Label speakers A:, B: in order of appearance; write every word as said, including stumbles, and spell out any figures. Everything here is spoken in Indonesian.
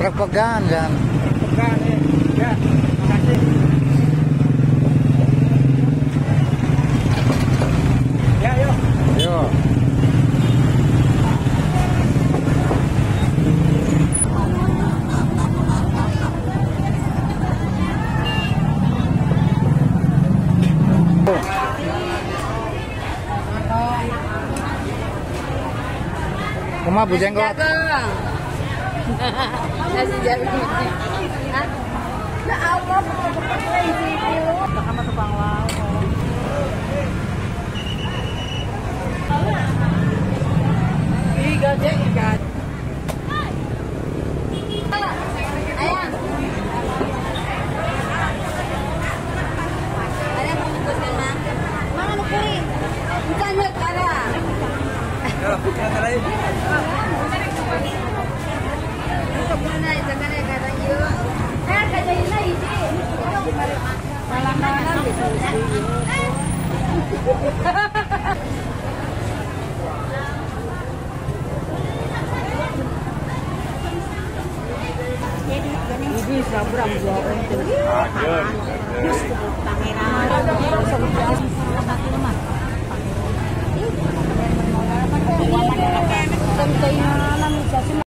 A: Grepegan kan.
B: Grepegan ya. Ya, makasih. Ya, yuk.
A: Yuk. Kuma Bu Jenggot.
C: Nasi jagung. Hah? Ya Allah, baka matupang wow. Iga je iga. Ayang. Ayang membungkuskan mang. Mang anu kuring. Bukan nyet ada.
B: Ya, bukan lain.
C: Ini sabram dua orang. Pangeran.